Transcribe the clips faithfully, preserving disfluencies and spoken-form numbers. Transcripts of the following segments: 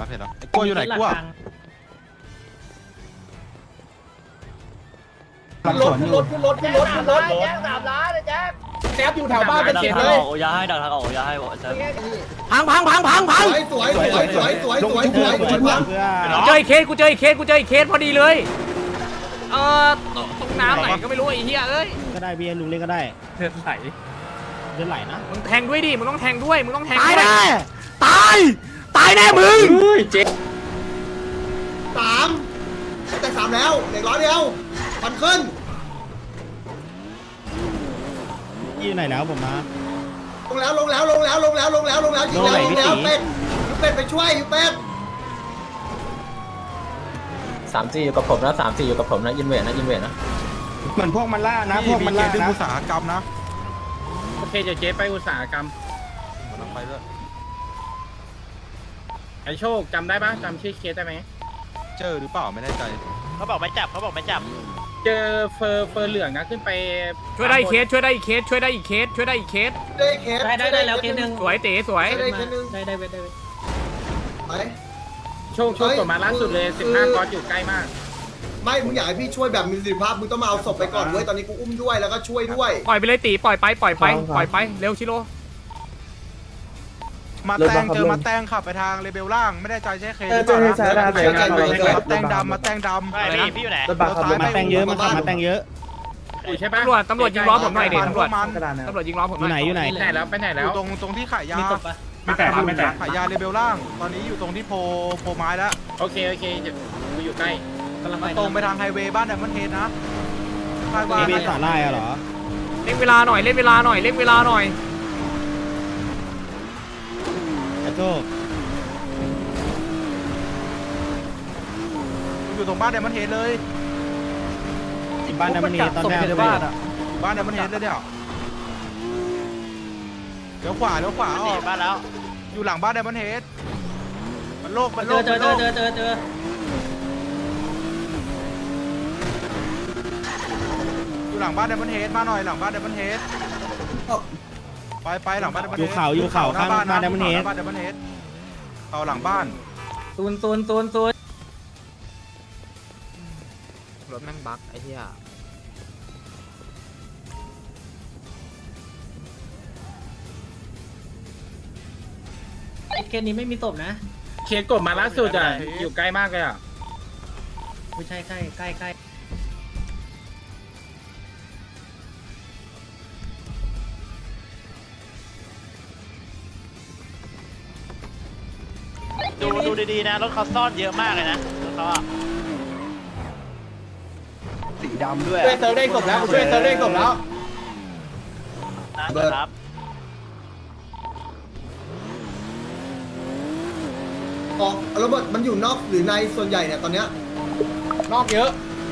เห็นแล้วไอ้กลัวอยู่ไหนกลัวรถรถรถรถรถแจ้งสามล้านเลยแจ้งแซฟอยู่แถวบ้านเป็นเสียเลยโอ้ยาให้ดักทางออกยาให้บอกจะพังพังพังพังพังสวยสวยสวยสวยสวยสวยสวยเจออีกเคสกูเจออีกเคสกูเจออีกเคสพอดีเลยเออตรงน้ำไหนก็ไม่รู้ไอ้เหี้ยเอ้ยก็ได้เบียร์ลุงเล่นก็ได้เลือดไหลเลือดไหลนะมึงแทงด้วยดิมึงต้องแทงด้วยมึงต้องแทงตายแน่ตายตายแน่มึงเจ็ดสามแต่สามแล้วเด็กร้อยเดียวฟันขึ้นยี่ไหนแล้วผมนะลงแล้วลงแล้วลงแล้วลงแล้วลงแล้วลงแล้วยิงแล้วลงแล้วเป็ดยูเป็ดไปช่วยยูเป็ดสามสี่อยู่กับผมนะสามสี่อยู่กับผมนะยินเวทนะยินเวทนะเหมือนพวกมันล่านะพวกมันล่านะอุตสาหกรรมนะโอเคจะเจ๊ไปอุตสาหกรรมกำลังไปด้วยไอโชคจำได้ปะจำชื่อเคสได้ไหมเจอหรือเปล่าไม่แน่ใจเขาบอกไม่จับเขาบอกไม่จับเจอเฟอร์เฟอร์เหลืองนะขึ้นไปช่วยได้อีกเคสช่วยได้อีกเคสช่วยได้อีกเคสช่วยได้อีกเคสได้เคสได้ได้ได้แล้วเคสหนึ่งสวยเต๋สวยได้เคสหนึ่งได้ได้ได้ได้ไปโชคโชคกดมาล่าสุดเลยสิบห้าก้อนอยู่ใกล้มากไม่มึงอยากให้พี่ช่วยแบบมีประสิทธิภาพมึงต้องมาเอาศพไปก่อนเว้ยตอนนี้กูอุ้มด้วยแล้วก็ช่วยด้วยปล่อยไปเลยตีปล่อยไปปล่อยไปปล่อยไปเร็วชิโร่มาแตงเจอมาแตงขับไปทางเลเบลล่างไม่ได้ใจใช่เคสหรือเปล่ามาแตงดำมาแตงดำพี่พี่อยู่ไหนมาแตงเยอะมาขับมาแตงเยอะใช่ปะตำรวจตำรวจยิงล้อผมหน่อยดิตำรวจตำรวจยิงล้อผมหน่อยอยู่ไหนอยู่ไหนแล้วไปไหนแล้วตรงตรงที่ขายยาไม่แตกไม่แตกขายยาเลเบลล่างตอนนี้อยู่ตรงที่โพโพไม้แล้วโอเคโอเคอยู่ใกล้ตรงไปทางไฮเวย์บ้านไดมอนด์เฮดนะคาดว่ามีสาไล่เหรอเล่นเวลาหน่อยเล่นเวลาหน่อยเล่นเวลาหน่อยไอ้โจอยู่ตรงบ้านไดมอนด์เฮดเลยบ้านไดมอนด์เฮดตอนแรกเลยบ้านอ่ะบ้านไดมอนด์เฮดเลยเนี่ยเดี๋ยวขวาเดี๋ยวขวาออกบ้านแล้วอยู่หลังบ้านไดมอนด์เฮดมันโลกมันโลกเจอเจอเจอเจอเจออยู่หลังบ้านไดมอนด์เฮดมาหน่อยหลังบ้านไดมอนด์เฮดไปไปหลังบ้านไดมอนด์เฮดอยู่เขาอยู่เขาข้างบ้านไดมอนด์เฮดบ้านไดมอนด์เฮดเอาหลังบ้านซูนซูนซูนซูนรถแม่งบั๊กไอ้เหี้ยเคสนี้ไม่มีศพนะเคสกดมาล่าสุดอ่ะอยู่ใกล้มากเลยอ่ะไม่ใช่ใกล้ใกล้ใกล้ดูดูดีๆนะรถเขาซ่อนเยอะมากเลยนะรถเขาอ่ะสีดำด้วยช่วยเซิร์ฟได้ศพแล้วช่วยเซิร์ฟได้ศพแล้วนะครับออกระเบิดมันอยู่นอกหรือในส่วนใหญ่เนี่ยตอนเนี้ยนอกเยอะ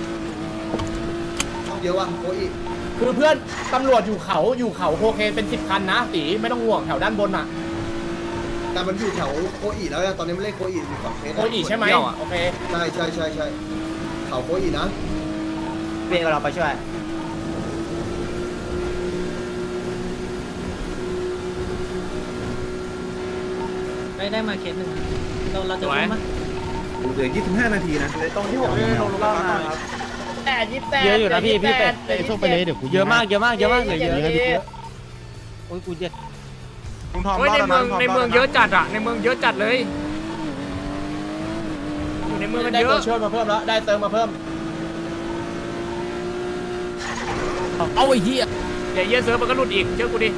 นอกเยอะว่ะโอ้ยคือเพื่อนตำรวจอยู่เขาอยู่เขาโคเคนเป็นสิบคันนะตีไม่ต้องห่วงแถวด้านบนอ่ะแต่มันอยู่แถวโคอีแล้วตอนนี้มันเล่นโคอีอยู่ฝั่งเพชรโคอีใช่ไหมโอเคใช่ใช่ใช่ใช่เขาโคอีนะเบียร์เราไปช่วยได้ได้มาเคสหนึ่งเราเราจะรู้มั้ยเหลือยี่สิบห้านาทีนะตรงที่ผมลงลงล่างครับแปดยี่สิบแปดเยอะอยู่นะพี่พี่เป็ดไอ้โชคไปเลยเดี๋ยวกูเยอะมากเยอะมากเยอะมากเลยเยอะเยอะโอ้ยกูเจ็บในเมืองในเมืองเยอะจัดอ่ะในเมืองเยอะจัดเลยอยู่ในเมืองมันเยอะช่วยมาเพิ่มแล้วได้เติมมาเพิ่มเอาไอ้เหี้ยเดี๋ยวเยอะเซิร์ฟมันก็หลุดอีกเชื่อกูดิ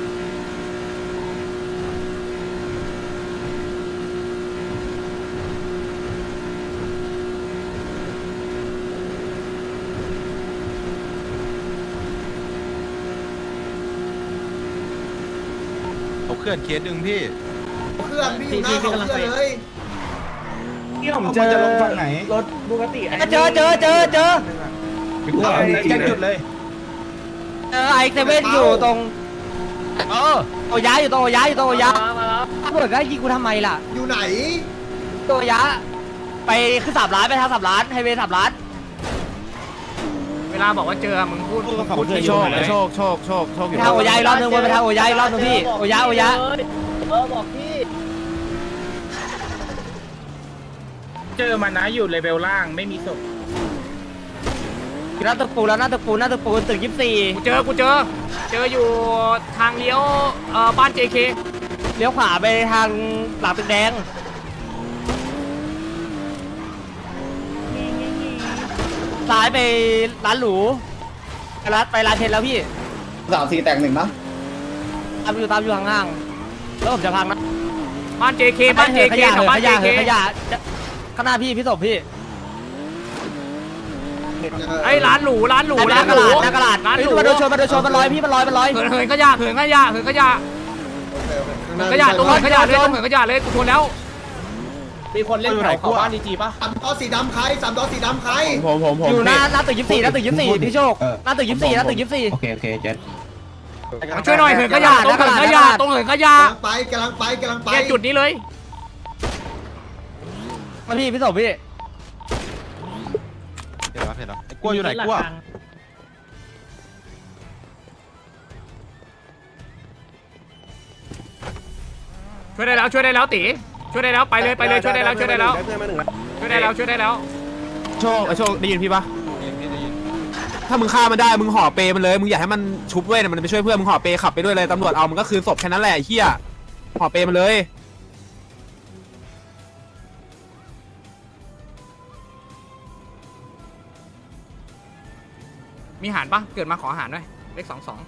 เขื่อนเคสหนึ่งพี่เขื่อนพี่อยู่หน้าเขาเขื่อนเลยที่ผมเจอจะลงฝั่งไหนรถปกติเจอเจอเจอเจอแจ้งจุดเลยเจอไอเซเว่นอยู่ตรงเออโอยะอยู่ตรงโอยะอยู่ตรงโอยะตำรวจก็ยิงกูทำไมล่ะอยู่ไหนตัวยะไปขึ้นสามล้านไปทางสามล้านไฮเวย์สามล้านเวลาบอกว่าเจอมึงพูดพูดที่โชคโชคโชคโชคโชคอยู่ทางโอยะรอบนึงวนไปทางโอยะรอบนึงพี่โอยะโอยะเออบอกพี่เจอมันนะอยู่เลเวลล่างไม่มีศพหน้าตึกปูแล้วหน้าตึกปูหน้าตึกปูตึกยี่สิบสี่กูเจอกูเจอเจออยู่ทางเลี้ยวเอ่อบ้าน เจ เค เลี้ยวขวาไปทางหลังตึกแดงซ้ายไปร้านหรูร้านไปร้านเทนแล้วพี่สามสี่แตกหนึ่งนะตามอยู่ตามอยู่ห่างๆแล้วผมจะพังนะบ้าน เจ เค บ้าน เจ เค กับบ้าน เจ เค ขยะข้างหน้าพี่พี่ศพพี่ไอ้ร้านหรูร้านหรูร้านกระดาษร้านกระดาษร้านหรูมาโดนชนมาโดนชนมันลอยพี่มันลอยมันลอยเหินเหินขยะเหินขยะเหินขยะเหินขยะตรงเหินขยะเลยตรงเหินขยะเลยกูชนแล้วมีคนเล่นแถวเขาบ้านดีจีป่ะสามล้อสีดำใครสามล้อสีดำใครผมผมผมอยู่หน้าหน้าตึกยี่สิบสี่หน้าตึกยี่สิบสี่พี่โชคหน้าตึกยี่สิบสี่หน้าตึกยี่สิบสี่โอเคโอเคเจ็ดมาช่วยหน่อยเหินขยะตรงเหินขยะตรงเหินขยะกำลังไปกำลังไปกำลังไปแค่จุดนี้เลยมาพี่พี่ศพพี่เห็นแล้วเห็นแล้วไอ้กลัวอยู่ไหนกลัวช่วยได้แล้วช่วยได้แล้วตีช่วยได้แล้วไปเลยไปเลยช่วยได้แล้วช่วยได้แล้วช่วยได้แล้วช่วยได้แล้วโชคไอโชคได้ยินพี่ปะถ้ามึงฆ่ามันได้มึงห่อเปมันเลยมึงอยากให้มันชุบเว้ยมันไปช่วยเพื่อนมึงห่อเปขับไปด้วยเลยตำรวจเอามันก็คือศพแค่นั้นแหละไอ้เหี้ยห่อเปมันเลยมีอาหารปะเกิดมาขออาหารด้วยเลขสองสอง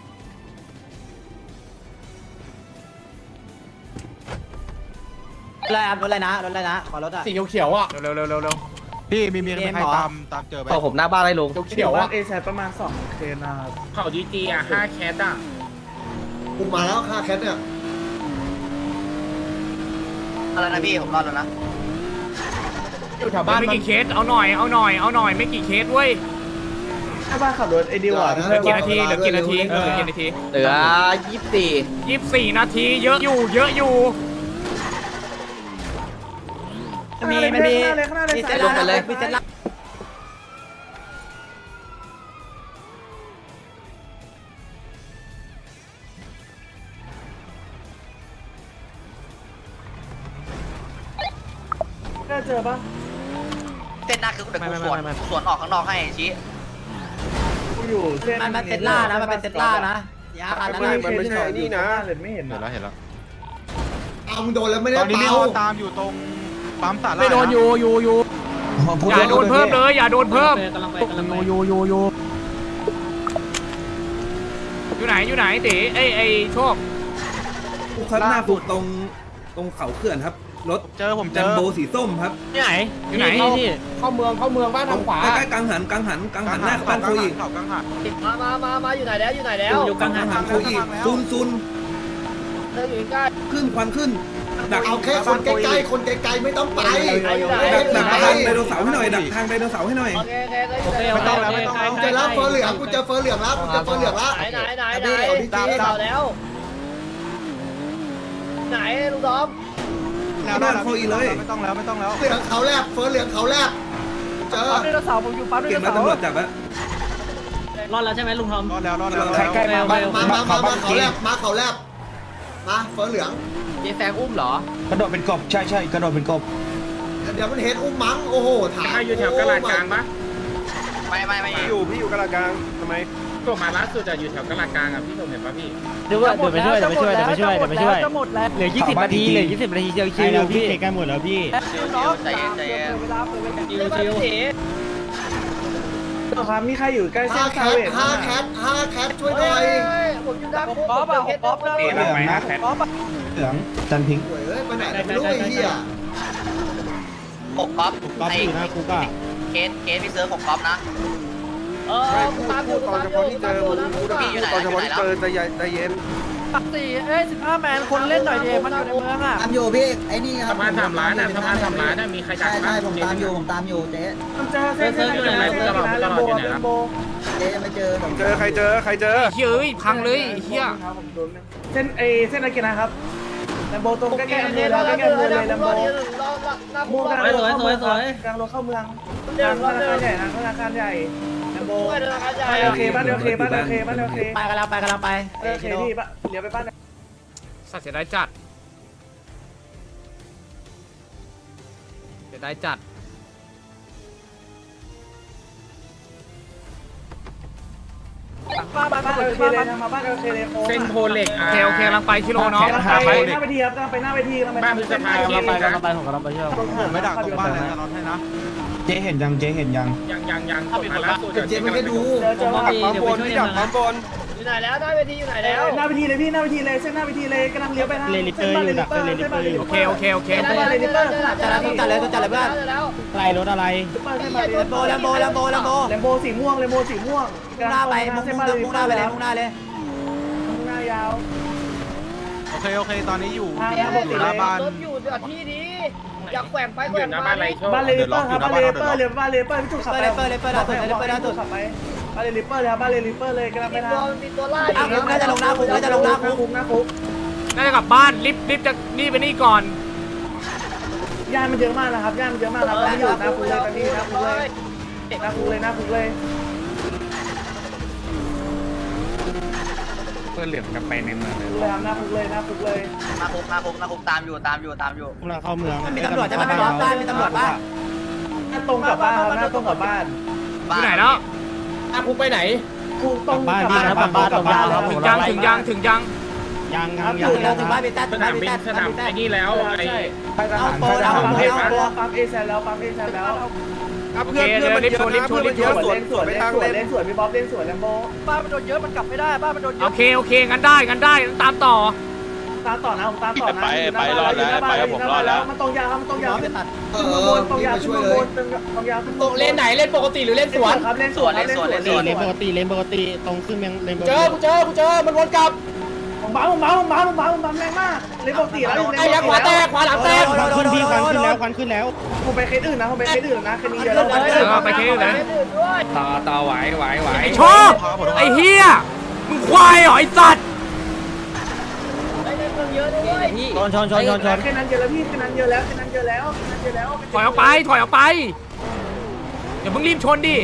รถอะไรรถอะไรนะรถอะไรนะขอรถอ่ะสีเขียวๆอ่ะเร็วเร็วเร็วเร็วพี่มีมีใครตามตามเจอไหมต่อผมหน้าบ้านเลยลุงเขียวอ่ะเอแซประมาณสองเคนาเขาดีจีอ่ะห้าแคสอ่ะกูมาแล้วค่าแคทเนี่ยอะไรนะพี่ผมรอดแล้วนะอยู่แถวบ้าบ้าน นไม่มันกี่เคสเอาหน่อยเอาหน่อยเอาหน่อยไม่กี่เคสเว้ยถ้าบ้านขับรถไอ้ดิวอ่ะเหลือกี่นาทีเหลือกี่นาทีเหลือกี่นาทีเหลือยี่สิบสี่ยี่สิบสี่นาทีเยอะอยู่เยอะอยู่มีมันมีมีเซตลงไปเลยมีเซตละได้เจอปะเส้นหน้าคือเดี๋ยวกูสวนสวนออกข้างนอกให้ชี้กูอยู่เส้นมันเป็นเซตล่านะมันเป็นเซตล่านะยาคันนั้นมันไม่ใช่นี่นะเลยไม่เห็นเห็นแล้วเห็นแล้วเอามึงโดนแล้วไม่ได้ตอนนี้มีเป่าคนตามอยู่ตรงปั๊มสาลาไม่โดนอยู่อยู่อยู่อย่าโดนเพิ่มเลยอย่าโดนเพิ่มอยู่อยู่อยู่อยู่ไหนอยู่ไหนตีไอไอโชคข้างหน้าผูกตรงตรงเขาเขื่อนครับรถเจอผมเจจัอมโบสีส้มครับที่ไหนอยู่ไหนที่เข้าเมืองเข้าเมืองบ้านทางขวาใกล้ๆกังหันกังหันกังหันหน้าบ้านโคอีกเขากังหันมามามามาอยู่ไหนแล้วอยู่ไหนแล้วอยู่กังหันโคอีกซุนซุนเธออยู่ใกล้ขึ้นควันขึ้นดักเอาแค่คนใกล้ๆคนไกลๆไม่ต้องไปดักดักทางไดโนเสาร์ให้หน่อยดักทางไดโนเสาร์ให้หน่อยโอเคโอเคไม่ต้องแล้วไม่ต้องแล้วเจอแล้วเฟอร์เหลืองกูเจอเฟอร์เหลืองแล้วกูเจอเฟอร์เหลืองแล้วไหนไหนไหนไหนตามตามแล้วไหนลุงดอมบ้านโคอีเลยไม่ต้องแล้วไม่ต้องแล้วเหลืองเขาแลบเฟอร์เหลืองเขาแลบเจอปั๊มไดโนเสาร์ผมอยู่ปั๊มไดเก่โนงมาเสาร์ตำรวจจับแล้วรอดแล้วใช่ไหมลุงทอมรอดแล้วรอดแล้วใกล้ๆมามามามามาเขาแลบมาเขาแลบมาเฟอร์เหลืองเจ๊แฟงอุ้มเหรอกระโดดเป็นกบใช่ใช่กระโดดเป็นกบเดี๋ยวมันเห็นอุ้มมั้งโอ้โหถามใครอยู่แถวกะลาดกลางปะไม่ไม่ไม่อยู่พี่อยู่กระกลางทำไมส่งมาล่าสุดจะอยู่แถวกะลาดกลางอ่ะพี่ส่งเห็นปะพี่เดี๋ยวเดี๋ยวไปช่วยเดี๋ยวไปช่วยเดี๋ยวไปช่วยเดี๋ยวไปช่วยจะหมดแล้วเหลือยี่สิบนาทีเหลือยี่สิบนาทีเชียวชิวอยู่พี่ใกล้หมดแล้วพี่ใจเย็นใจเย็นชิวชิวครับมีใครอยู่ใกล้ห้าเส้นแคคาทเวทห้าแคทห้าแคทช่วยหน่อยผมอยู่ด้านป๊อปอะป๊อปนะเอ๋มาไหมห้าแคสเหลืองจันพิงโอ้ยไปไหนไม่รู้ไอ้เหี้ยหกก๊อฟก๊อฟอยู่หน้าคุกอ่ะเคสเคสพี่เซิร์ฟหกก๊อฟนะเออตามอยู่ตามอยู่ตามอยู่นะพี่อยู่ไหนอยู่ไหนแล้วใจเย็นสี่เอ้ยสิบห้าแมนคนเล่นหน่อยเดีมันอยู่ในเมืองอ่ะตามอยู่พี่ไอ้นี่ครัสะบพานสามล้านอ่ะสะพานสามล้านอ่ะมีใครจัดใช่บ้าใช่งผมตามอยู่ผมตามอยู่เจ๊เจอเส้นเส้นอยู่ไหนตลอดตลอดอยู่ไหนครับเจ๊ยังไม่เจอผมเจอใครเจอใครเจอเฮ้ยพังเลยเฮียเส้นเอเส้นอะไรกันนะครับแลมโบตรงใกล้ๆอำเภอแล้วใกล้ๆอำเภอเลยแลมโบมุ่งกลางรถเข้าเมืองกลางรถเข้าเมืองทางธนาคารใหญ่ทางธนาคารใหญ่แลมโบไปโอเคบ้านโอเคบ้านโอเคบ้านโอเคไปกันแล้วไปกันแล้วไปโอเคพี่ปะเดี๋ยวไปบ้านสัตว์เสียดายจัดได้จัดบ้านบ้านโอเคเลยทางมาบ้านโอเคเลยโค้งเส้นโพเล็กโอเคโอเคกำลังไปชิโร่น้องไปหน้าเวทีครับไปหน้าเวทีกำลังไปบ้านพฤษภาคีรีนะผมไม่ดักตรงบ้านเลยตลอดให้นะเจ๊เห็นยังเจ๊เห็นยังยังยังยังกดมาล่าสุดเจ๊ไม่ได้ดูเจอเจอว่าปั๊มบนพี่ดักปั๊มบนอยู่ไหนแล้วหน้าเวทีอยู่ไหนแล้วหน้าเวทีเลยพี่หน้าเวทีเลยเส้นหน้าเวทีเลยกำลังเลี้ยวไปทางเส้นบ้านเลลิเปอร์เส้นบ้านเลลิโอเปเคอร์โอเคโอเคเส้นบ้านเลลิเปอร์จัดแล้วจัดเลยจัดเลยเพื่อนอะไรรถอะไรเส้นบ้านเลลิเปอร์แลมโบแลมโบแลมโบแลมโบสีม่วงแลมโบสีม่วงมุ่งหน้าไปมุ่งเส้นบ้านเลลิมุ่งเปหอน้าร์ไปเลยแล้วมุ่งหน้าเลยมุ่งหน้ายาวโอเคโอเคตอนนี้อยู่ทางอยู่หน้าบ้านรถอยู่ที่นี้อยากแกว่งไปแกอว่ยู่งหน้ามาบ้านไรโชคบ้านเลลิเปอร์ครับบ้านเลลิเปอร์เลยบ้านเลลิเปอร์พี่จุกขับไปเลลิเปอร์เลลิเปอร์ล่าสุดเลลิเปอร์ล่าสุดขับไปบ้านเลลิเปอร์เลยครับบ้านเลลิเปอร์เลยกำลังไปมีทางตัวมีตัวไล่น่าจะลงหน้าคุกน่าจะลงหน้าคุกหน้าคุกน่าจะกลับบ้านรีบรีบจะนี่ไปนี่ก่อนย่านมันเยอะมากนะครับย่านมันเยอะมากครับตอนนี้อยู่หน้าคุกเลยตอนนี้หน้าคุกเลยหน้าคุกเลยหน้าคุกเลยเพื่อนเหลืองจะไปในเมืองเลยเลยครับหน้าคุกเลยหน้าคุกเลยมาคุกมาคุกมาคุกตามอยู่ตามอยู่ตามอยู่กำลังเข้าเมืองมีตำรวจจะมาไม่รับบ้านมีตำรวจบ้านหน้าตรงกับบ้านครับหน้าตรงกับบ้านอยู่ไหนแล้วอาคุกไปไหนคุกตรงกับบ้านกลับบ้านกลับบ้านถึงยังถึงยังถึงยังยังครับยังถึงแล้วถึงบ้านสนามบินสนามไอ้นี่แล้วไอ้เอาโปรแล้วปั๊มเอแล้วปั๊มเอแซนแล้วปั๊มเอแซนแล้วโอเคเดี๋ยวรีบชนรีบชนรีบชนสวนเล่นสวนเล่นสวนเล่นสวนพี่บ๊อบเล่นสวนแลมโบบ้านมันโดนเยอะมันกลับไม่ได้บ้านมันโดนเยอะโอเคโอเคงั้นได้งั้นได้ตามต่อตามต่อนะผมตามต่อนะไปไปรอแล้วไปกับผมรอแล้วมันตรงยาวครับมันตรงยาวเอขึ้นมาบอนตรงยาวมาขึ้ช่นวยมาเลบยนตรงยาวขึ้นตรงเลนไหนเล่นปกติหรือเล่นสวนครับเล่นสวนเล่นสวนเล่นสวนเลนปกติเลนปกติตรงขึ้นเมืองเลนปกเจติอกูเจอกูเจอมันวนกลับผมบ้าผมบ้าผมบ้าผมบ้าผมบ้าแรงมากเล่นปกติแล้วไอ้ยักษ์ขวาแตกขวาหลังแตกควันขึ้นพี่ควันขึ้นแล้วควันขึ้นแล้วผมไปเคสอื่นนะผมไปเคสอื่นนะคันนี้เดียวแล้วไปเคสเลยต่อต่อไหวไหวไหวไอ้โชคไอ้เฮียมึงควายเหรอไอ้สัตว์ชนชนชนชนชนแค่นั้นเยอะแล้วพี่แค่นั้นเยอะแล้วแค่นั้นเยอะแล้วแค่นั้นเยอะแล้วถอยออกไปถอยออกไปอย่าเพิ่งรีบชนดิ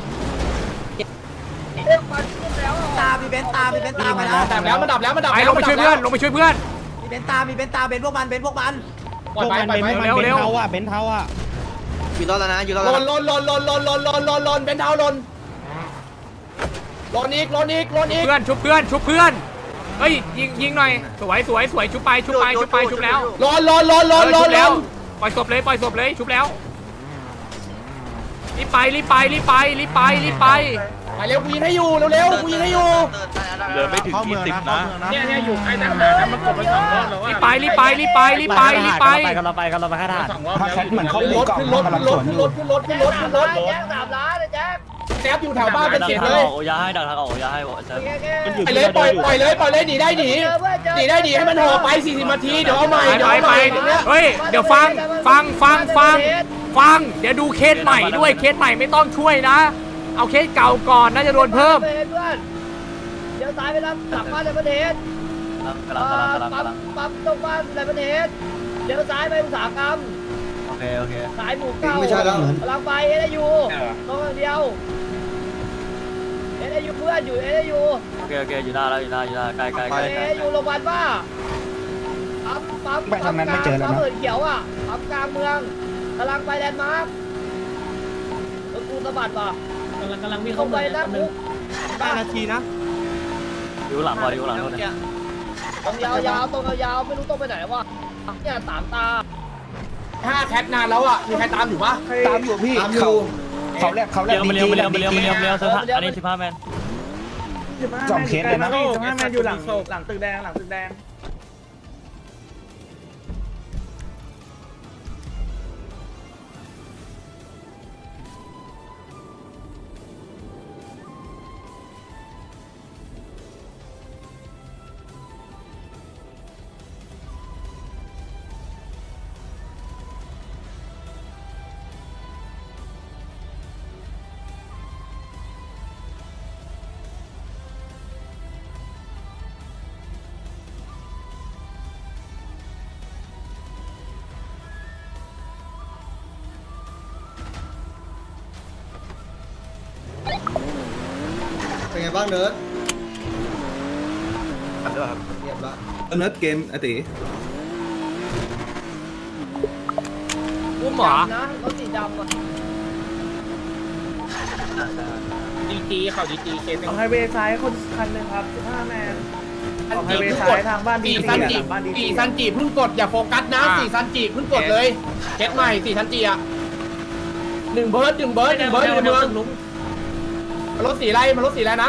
ตามีเบนตามีเบนตาไปแล้วดับแล้วมันดับแล้วมันดับไปลงไปช่วยเพื่อนลงไปช่วยเพื่อนมีเบนตา มีเบนตา เบนพวกมัน เบนพวกมันปล่อยไปปล่อยไปเร็วเร็วเท้าอ่ะเบนเท้าอ่ะอยู่รอดแล้วนะอยู่รอดลแล้วนลนลนลนลนลนลนลนลนเป็นเท้าลนลนอีกลนอีกลนอีกเพื่อนชุบเพื่อนชุบเพื่อนเฮ้ยยิงยิงหน่อยสวยสวยสวยชุบไปชุบไปชุบไปชุบแล้วลนลนลนลนลชุนบลแล้วนปล่อยศพเลยปล่อยศพเลยชุบแล้วรีบไปรีบไปรีบไปรีบไปรีบไปไปเร็วกูยิงให้อยู่เร็วเร็วกูยิงให้อยู่เดินไม่ถึงยี่สิบนะเนี่ยเนี่ยอยู่ใกล้ทหารนะมันกดไปสองรอบแล้วว่ารีบไปรีบไปรีบไปรีบไปรีบไปกันเราไปกันเราไปข้าทหารสองรอบถ้าแล้วแคทเหมือนเขาขึ้นตีรถกล่องขึ้นรถกำลัขึ้งนสรวถนอขึ้นยู่รถขึ้นรถขึ้นรถขึ้นรถแจ้งสามล้านเลยแจ้งแซฟอยู่แถวบ้านเป็นเสียเลยโอ้ยาให้ดักทางออกยาให้บอกไปเลยปล่อยปล่อยเลยปล่อยเลยหนีได้หนีหนีได้หนีให้มันห่อไปสี่สิบนาทีเดี๋ยวเอาใหม่ไปเดี๋ยวไปเอาใหไปม่ตรงเนี้ยเฮ้ยเดี๋ยวฟังฟังฟังฟังฟังเดี๋ยวดูเคสใหม่ด้วยเคสใหม่ไม่ต้องช่วยนะเอาเคสเก่าก่อนน่าจะโดนเพิ่มเดี๋ยวซ้ายไปรับกลับบ้านในประเทศปั๊มปั๊มตรงบ้านในประเทศเดี๋ยวซ้ายไปอุตสาหกรรมโอเคโอเคสายหมูเก่าไม่ใช่แล้วกำลังไปเอเดยูตรงเดียวเอเดยูเพื่อนอยู่เอเดยูโอเคโอเคอยู่หน้าแล้วอยู่หน้าอยู่หน้าใกล้ใกล้ใกล้เอเดยูโรงพยาบาลว่าปั๊มปั๊มปั๊มกลางปั๊มเหินเขียวอ่ะปั๊มกลางเมืองกำลังไปแลนด์มาร์ครถกูสะบัดป่ะกำลังกำลังวิ่งเข้าไปนะคุกห้านาทีนะอยู่หลังบอลอยู่หลังนู่นตรงยาวๆตรงยาวๆไม่รู้ต้องไปไหนวะเนี่ยสามตาห้าแคทนานแล้วอ่ะมีใครตามอยู่ปะตามอยู่พี่ตามอยู่เขาแรกเขาแรกเลี้ยวเลี้ยวเลี้ยวเลี้ยวเลี้ยวเลี้ยวเซอร์อันนี้สิบห้าแมน สองเคสเลยนะสองห้าแมนอยู่หลังหลังตึกแดงหลังตึกแดงเป็นไงบ้างเนิร์ดอันเดียวครับเงียบละเนิร์ดเกมอติอุ้มหมอนะรถสีดำอ่ะดีจีเขาดีจีเคสของไฮเวย์ซ้ายคนคันหนึ่งครับสิบห้าแมนของไฮเวย์ซ้ายทางบ้านดีสี่ซีซันจิบ้านดีซีสี่ซันจิเพิ่งกดอย่าโฟกัสนะสี่ซันจิเพิ่งกดเลยเคสใหม่สี่ซันจิอ่ะหนึ่งเบิร์ดหนึ่งเบิร์ดหนึ่งเบิร์ดหนึ่งเบิร์ดมันรถสีอะไรมันรถสีอะไรนะ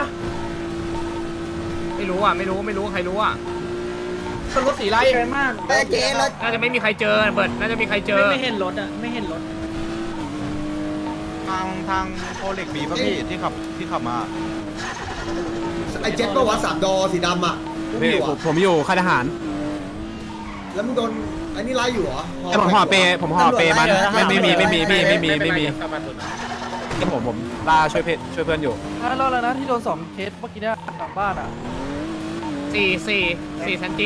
ไม่รู้อ่ะไม่รู้ไม่รู้ใครรู้อ่ะมันรถสีอะไรไกลมากแต่เจ๊รถน่าจะไม่มีใครเจอเบิร์ดน่าจะมีใครเจอไม่เห็นรถอ่ะไม่เห็นรถทางทางโพเล็กบีป่ะพี่ที่ขับที่ขับมาไอ้เจ็ตปะวะสามดอสีดำอ่ะมึงอยู่อ่ะผมอยู่ค่ายทหารแล้วมึงโดนไอ้นี่ไล่อยู่เหรอผมห่อเปผมห่อเปมันไม่ไม่มีไม่มีพี่ไม่มีไม่มีที่ผมผมล่าช่วยเพช่วยเพื่อนอยู่ถ้ารอดแล้วนะที่โดนสองเคสเมื่อกี้เนี่ยกลับบ้านอ่ะสี่สี่สี่ซันจิ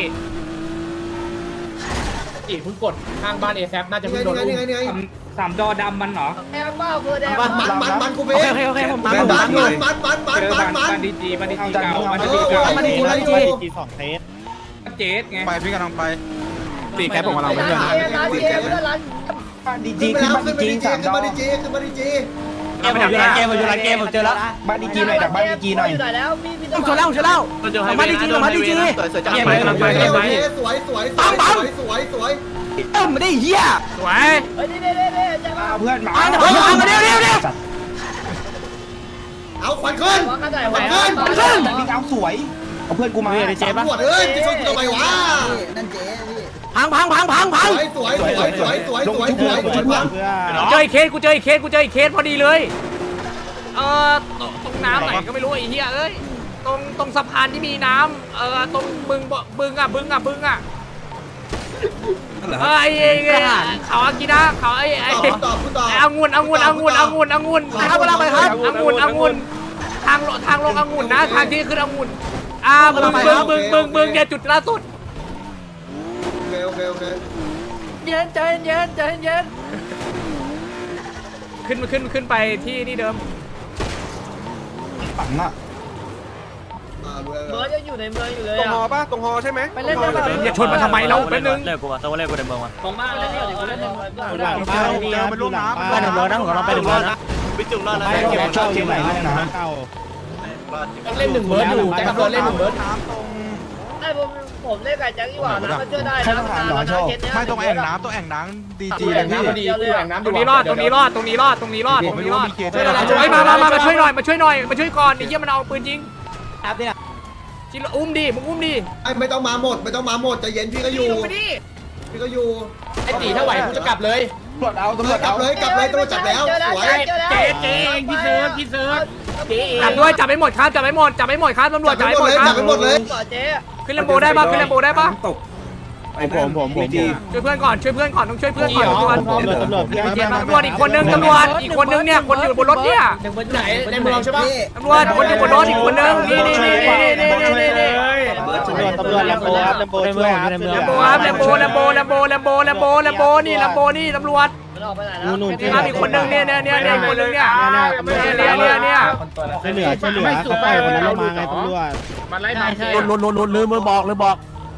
จีเพิ่งกดข้างบ้านเอแซน่าจะนี่เพิ่งไงโดนนี่ไงนี่ไงสามดอดำมันเหรอแดงเปล่าเพื่อแดงมันมันมันมันกูเบโอเคโอเคโอเคผมตามมันผมมัตาน มมันมันมันมันมันมันดีจีบันดีจีเก่าบันเอดีอจีเก่ามันดีมันดีจีสองเทสเจสไงไปพี่กำลังไปตีแคปผมกำลังไปร้านเพื่อนเจร้านเจเพื่อนร้านขึ้นมาขึ้นมาดีจีขึ้นมาดีจีขึ้นมาดีจีเกมผมอยู่ร้านเกมผมอยู่ร้านเกมผมเจอแล้วบ้านดีจีหน่อยจากบ้านดีจีหน่อยอยู่ไหนแล้วพี่พี่ผมเจอแล้วผมเจอแล้วมาดีจีมาดีจีจะเกมไปไปกำลังไปโอกำลังไปเคสวยสวยสวยสวยสวยสวยเอ้าไม่ได้เหี้ยสวยเฮ้ยนี่นี่นี่จะมาเพื่อนมามาเดี๋ยวมาเดี๋ยวเดี๋ยวเดี๋ยวเอาควันขึ้นว่ากันไหนวะพี่เอาสวยเอาเพื่อนกูมาเจ๊ปะปวดเอ้ยจะชนกูทำไมวะนั่นเจ๊พี่พังพังพังพังพังสวยสวยสวยสวยสวยสวยสวยสวยพังเจออีกเคสกูเจออีกเคสกูเจออีกเคสพอดีเลยเออตรงน้ำไหนก็ไม่รู้ไอ้เหี้ยเอ้ยตรงตรงสะพานที่มีน้ำเออตรงบึงบึงอ่ะบึงอ่ะบึงอ่ะเออไอ้เขาอากินะเขาไอ้ไอ้ตอบคุณตอบองุ่นองุ่นองุ่นองุ่นองุ่นครับเวลาไปครับองุ่นองุ่นทางทางลงองุ่นนะทางที่ขึ้นองุ่นอ่าบึงบึงบึงบึงบึงเนี่ยจุดล่าสุดโอเคโอเคโอเคเย็นใจเย็นใจเย็นขึ้นขึ้นขึ้นไปที่นี่เดิมฝังอ่ะอ่าดูเมืองยังอยู่ในเมืองอยู่เลยตรงอ่ะหอป่ะตรงหอใช่ไหมไปเล่นได้ป่ะอย่าชนมาทำไมเราแป๊บนึงเล่นกูว่าตัวเล่นกูในเมืองวะตรงบ้านเลยเนี่ยเล่นในเมืองเจอเจอมันลูกน้ำบ้านหนึ่งร้อยนะของเราไปหนึ่งร้อยนะไปจุ่มรอดแล้วเก็บชอบเก็บไหนเล่นนะเก่าเล่นหนึ่งเบิร์ดอยู่แต่กับเล่นหนึ่งเบิร์ดน้ำตรงไอ้ผมผมเล่นไก่แจ็คดีกว่านะมันช่วยได้นะเคสเนี้ยไม่ตรงแอ่งน้ำตรงแอ่งน้ำดีจีแหเลล่ยงพี่น้ำพอดีคือแหล่งน้ำตรงนี้รอดตรงนี้รอดตรงนี้รอดตรงนี้รอดตรงนี้รอดช่วยอะไรเฮ้ยมามามามาช่วยหน่อยมาช่วยหน่อยมาช่วยก่อนไอ้เหี้ยมันเอาปืนจริงครับเนี่ยจิอุ้มดิมึงอุ้มดิไอ้ไม่ต้องมาหมดไม่ต้องมาหมดใจเย็นพี่ก็อยู่ลงไปดิพี่ก็อยู่ไอ้ตีถ้าไหวกูจะกลับเลยตำรวจเอาตำรวจกลัเอาบเลยกลับเลยตำรวจจับแล้วสวยเจ๊เจ๊เองพี่เซิร์ฟพี่เซิร์ฟจับด้วยจับไปหมดครับจับไปหมดจับไปหมดครับตำรวจจับไปหมดครับจับไปหมดเลยเจ๊ขึ้นลำโบได้ปะขึ้นลำโบได้ปะผมผมผมช่วยเพื่อนก่อนช่วยเพื่อนก่อนต้องช่วยเพื่อนก่อนทุกวันตำรวจตำรวจตำรวจอีกคนนึงตำรวจอีกคนนึงเนี่ยคนอยู่บนรถเนี่ยไหนในเมืองใช่ปะตำรวจคนอยู่บนรถอีกคนนึงนี่นี่นี่นี่นี่นี่นี่นี่ตำรวจตำรวจแลมโบครับแลมโบช่วยครับแลมโบครับแลมโบแลมโบแลมโบแลมโบแลมโบแลมโบนี่แลมโบนี่ตำรวจมันออกไปไหนแล้วนี่ครับอีกคนนึงเนี่ยเนี่ยเนี่ยเนี่ยอีกคนนึงเนี่ยเนี่ยเนี่ยเนี่ยช่วยเหลือช่วยเหลือเขาไปคนนั้นลงมาไงตำรวจมันไล่มาลุนลุนลุนลืมมือบอกลืมบอก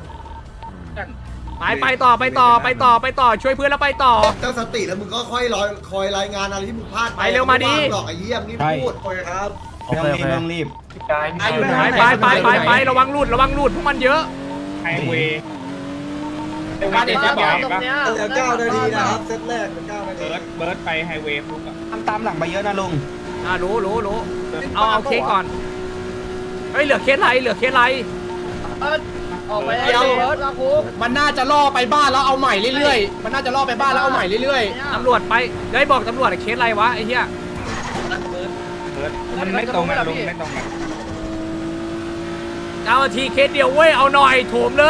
ไปไปต่อไปต่อไปต่อไปต่อช่วยเพื่อนแล้วไปต่อตั้งสติแล้วมึงก็ค่อยรอคอยรายงานอะไรที่มึงพลาดหรอกไอ้เหี้ยมึงรีบพูดโอเคครับไม่ต้องรีบไม่ต้องรีบไปไปไปไปไประวังรูดระวังรูดพวกมันเยอะไฮเวย์บ้านเอแซตรงเนี้ยเก้านาทีนะครับเซตแรกเป็นเก้านาทีเบิร์ดเบิร์ดไปไฮเวย์ปุ๊บอะทำตามหลังไปเยอะนะลุงอ่ารู้รู้รู้เอาเอาเคสก่อนเฮ้ยเหลือเคสไรเหลือเคสไรออกไปแล้วครับคุกมันน่าจะล่อไปบ้านแล้วเอาใหม่เรื่อยๆมันน่าจะล่อไปบ้านแล้วเอาใหม่เรื่อยตำรวจไปได้บอกตำรวจเคสไรวะไอ้เหี้ยเบิร์ดมันไม่ตรงกันลุงไม่ตรงกันเจ้าหน้าที่เคสเดียวเว้ยเอาหน่อยโถมเลย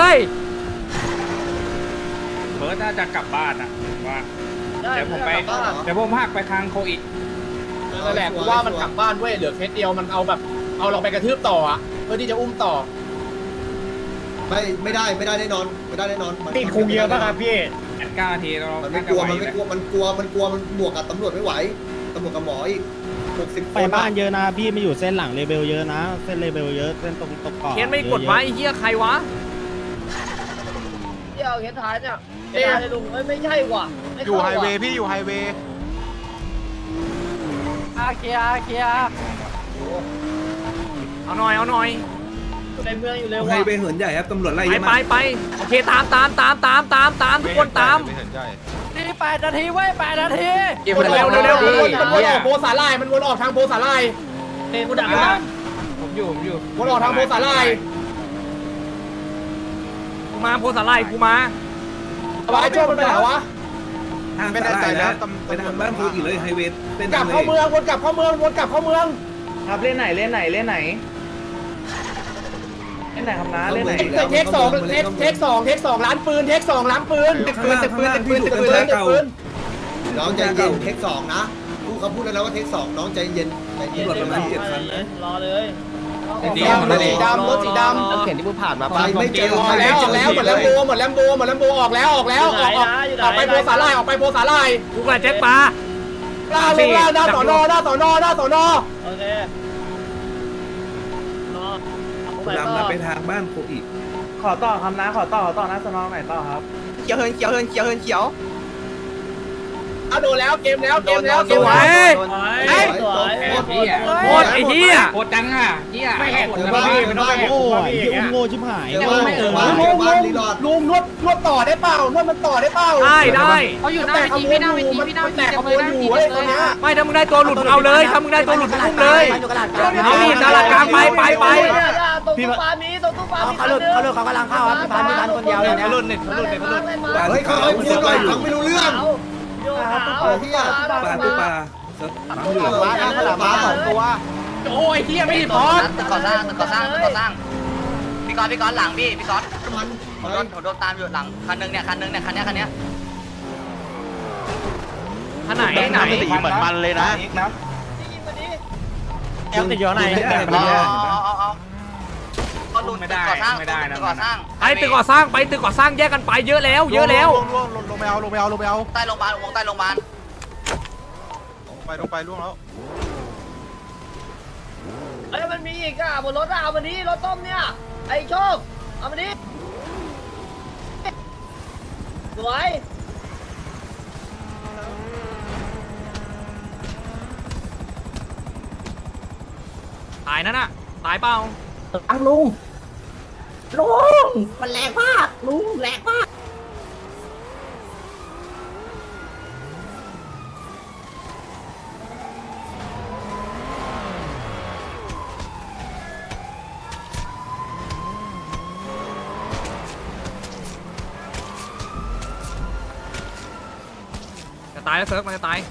เบิร์ดน่าจะกลับบ้านอะว่าเดี๋ยวผมไปเดี๋ยวผมหักไปทางโคอิๆนั่นแหละกูว่ามันกลับบ้านเว้ยเหลือเคสเดียวมันเอาแบบเอาเราไปกระทืบต่ออ่ะเพื่อที่จะอุ้มต่อไม่ไม่ได้ไม่ได้แน่นอนไม่ได้แน่นอนติดคุกเยอะป่ะครับพี่เก้านาทีเรามันไม่กลัวมันไม่กลัวมันกลัวมันกลัวมันบวกกับตำรวจไม่ไหวตำรวจกับหมออีกหกสิบคนไปบ้านเยอะนะพี่ไม่อยู่เส้นหลังเลเบลเยอะนะเส้นเลเบลเยอะเส้นตรงตกเกาะเคสไม่กดไว้ไอ้เหี้ยใครวะเดี๋ยวเคสท้ายเนี่ยเอ๊ะลุงไม่ใช่ว่ะอยู่ไฮเวย์พี่อยู่ไฮเวย์อาเคียอาเคียเอาหน่อยเอาหน่อยในเมืองอยู่เลยไฮว่ะเวย์เหินใหญ่ครับตำรวจไล่ไปไปไปโอเคตามตามตามตามตามตามทุกคนตามไม่เห็นใจนี่แปดนาทีไว้แปดนาทีเร็วเร็วเร็วมันวนมันวนออกโพสาลายมันวนออกทางโพสาลายเต้กูดักนะผมอยู่ผมอยู่วนออกทางโพสาลายกูมาโพสาไลกูมาไอ้โจ้มันไปไหนวะทางไม่ได้ใจแล้วไปทางบ้านพูอีกเลยไฮเวย์เป็นกลับเข้าเมืองวนกลับเข้าเมืองวนกลับเข้าเมืองครับเล่นไหนเล่นไหนเล่นไหนเล่นไหนครับนะเล่นไหนเทคสองเทคเทคสองเทคสองล้านปืนเทคสองล้านปืนตึกปืนตึกปืนตึกปืนตึกปืนตึกปืนน้องใจเย็นเทคสองนะผู้เขาพูดแล้วว่าเทคสองน้องใจเย็นใจเย็นตำรวจประมาณเจ็ดคันนะรอเลยรถสีดำรถสีดำรถเข็นที่เพิ่งผ่านมาไปไม่เจอออกแล้วออกแล้วหมดแลมโบหมดแลมโบหมดแลมโบออกแล้วออกแล้วออกออกออกไปโพสาลายออกไปโพสาลายกูกระเจ็บปลาล่าลงล่าหน้าสอนอหน้าสอนอหน้าสอนอโอเครอลำนะไปทางบ้านพูอีกขอต่อคำนะขอต่อขอต่อนะสนองไหนต่อครับเขียวเฮินเขียวเฮินเขียวเฮินเขียวอ่ะโดนแล้วเกมแล้วเกมแล้วสวยเฮ้ยสวยโคตรไอ้เหี้ยโคตรจังอ่ะเหี้ยไม่แหกเลยว่าไม่ต้องแหกโอ้ยที่อุ้มโง่ชิบหายแต่ว่าไม่เออมาลุงบ้านรีลอดลุงนวดนวดต่อได้เปล่านวดมันต่อได้เปล่าได้ได้เขาอยู่หน้าเวทีพี่หน้าเวทีพี่หน้าเวทีแต่ขบวนอยู่เว้ยตอนนี้ไม่ถ้ามึงได้ตัวหลุดมึงเอาเลยถ้ามึงได้ตัวหลุดมึงอุ้มเลยเอานี่ตลาดกลางไปไปไปตรงตู้ปลามีตรงตู้ปลามีเขาหลุดเขาหลุดเขากำลังเข้าครับพี่พันพี่พันคนเดียวเลยนะหลุดเน็ตหลุดเน็ตหลุดเฮ้ยเขาให้พูดหน่อยฟังไม่รู้เรื่องโยขาวปลาตัวปลาปั๊มอยู่ฟ้านะขนาดฟ้าสองตัวโอ้ยเฮียไม่พอตึกก่อสร้างตึกก่อสร้างตึกก่อสร้างพี่ก๊อตพี่ก๊อตหลังพี่พี่ก๊อตมันผมโดนผมโดนตามอยู่หลังคันนึงเนี่ยคันนึงเนี่ยคันนี้คันนี้ท่าไหนไหนสีเหมือนมันเลยนะแอมติดอยู่ไหนอ๋ออ๋ออ๋อก็ลุนตึกก่อสร้างตึกก่อสร้างไปตึกก่อสร้างไปตึกก่อสร้างแยกกันไปเยอะแล้วเยอะแล้วลงลงลงลงไปเอาลงไปเอาลงไปเอาใต้โรงพยาบาลวงใต้โรงพยาบาลลงไปลงไปล่วงแล้วเอ้ยมันมีอีกอ่ะบนรถอ่ะเอามานี้รถต้มเนี่ยไอ้โชคเอามานี้สวยตายนั่นน่ะตายเปล่าอังลุงลุงมันแรงมากลุงแรงมากจะตายแล้วเซิร์ฟมันจะตาย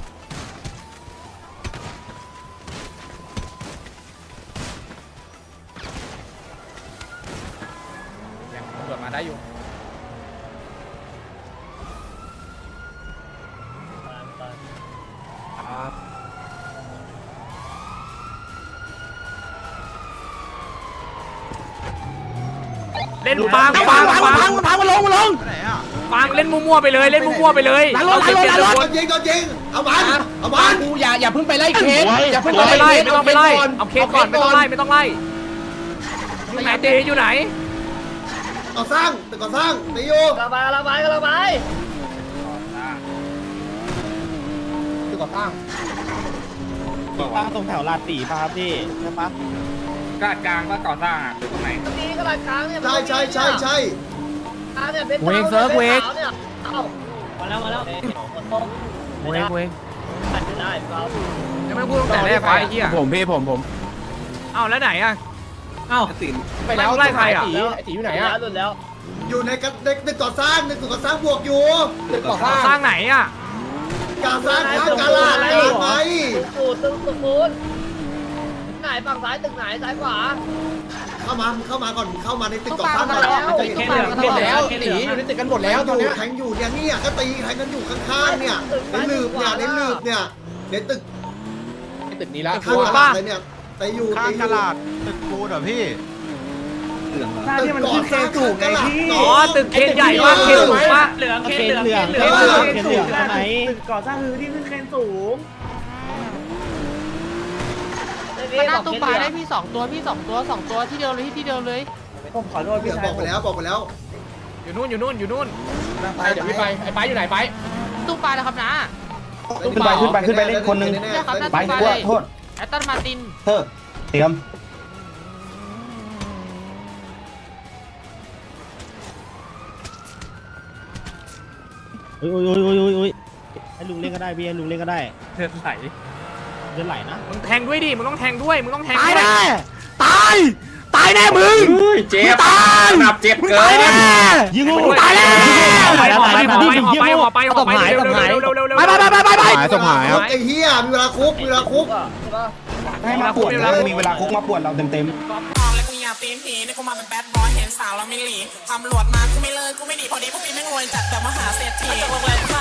ตำรวจมาได้อยู่เล่นปังปังปังปังปังมาลงมาลงไหนอ่ะปังเล่นมั่วๆไปเลยเล่นมั่วๆไปเลยหลังรถหลังรถหลังรถโดนยิงโดนยิงเอามันเอามันกูอย่าอย่าเพิ่งไปไล่เคสอย่าเพิ่งไม่ไปต้องไปไล่ไล่ไม่ต้องไปไล่เอาเคสก่อนไม่ต้องไล่ไม่ต้องไล่อยู่ไหนเตะอยู่ไหนก่อสร้างตึกก่อสร้างตีอยู่กระบายกระบายกระบายตึกก่อสร้างตั้งตรงแถวลาดตีป่ะครับพี่ใช่ปะตรงนี้กระดาษกลางเนี่ยใช่ใช่ใช่ใช่กลางเนี่ยเป็นเวกเซิร์ฟเวกเนี่ยเอ้ามาแล้วมาแล้วเวกเวกตัดได้ครับยังไม่พูดตั้งแต่แรกไปไอ้เหี้ยผมพี่ผมผมเอ้าแล้วไหนอ่ะเอ้าติ่นไปแล้วไล่ใครอ่ะไอ้ตีอยู่ไหนแล้อะวหลุดแล้วอยู่ในกันในตึกก่อสร้างในตึกก่อสร้างบวกอยู่ตึกก่อสร้างสร้างไหนอ่ะการสร้างข้างกาลาดกลางไหมตึกตึกตึกปูนไหนฝั่งซ้ายตึกไหนซ้ายขวาเข้ามาเข้ามาก่อนเข้ามาในตึกก่อสร้างก่อนตึกเหลืองหมดแล้วตีอยู่ในตึกกันหมดแล้วตอนเนี้ยแทงอยู่เนี่ยเนี่ยก็ตีแทงกันอยู่ข้างๆเนี่ยในหลืบเนี่ยในหลืบเนี่ยในตึกตึกนี้ละข้างกาลาดเลยเนี่ยตีอยู่ข้างตีอกระยู่ดาษตึกปูนเหรอพี่เหลืองหน้าที่มันขึ้นเคสูงไงพี่อ๋อตึกเคนใหญ่มากเคนสูงมากเหลืองเคนเหลืองเคนเหลืองเคนเหลืองตรงไหนตึกก่อสร้างคือที่ขึ้นเคสูงมาหน้าตู้ปลาได้พี่ผมขอโทษเดี๋พี่ยวชาบอย กไปแล้วบอกไปแล้วออยู่นู่นอยู่นู่นอยู่นู่นไปเดี๋ยวพี่ไปไอ้ไปอยู่ไหนไปตู้ปลาแล้วครับนะขึ้นไปขึ้นไปขึ้นไปเล่นคนนึงไปโทษโทษแอตตันมาตินเฮ้อเตรียมอุ้ยอุ้ยอุ้ยอุ้ยอุ้ยให้ลุงเล่นก็ได้พี่ให้ลุงเล่นก็ได้เลือดไหลเล่นไหลนะมึงแทงด้วยดิมึงต้องแทงด้วยมึงต้องแทงตายแน่ตายตายแน่มึงเจ็บตายหนับเจ็บเกินยิงงูตายแล้วไปไปไปไปไปไปเร็วเร็วเร็วเร็วเร็วเร็วไปไปไปไปไปหายสมหายครับไอ้เหี้ยมีเวลาคุกมีเวลาคุกให้มาปวดมีเวลาคุกมาปวดเราเต็มเต็มแล้วกูอยากตีนผีนี่กูมาเป็นแบดบอยเห็นสาวแล้วไม่หลีตำรวจมากูไม่เลิกกูไม่หนีพอดีพวกพี่ไม่งรวยจัดแบบมหาเศรษฐี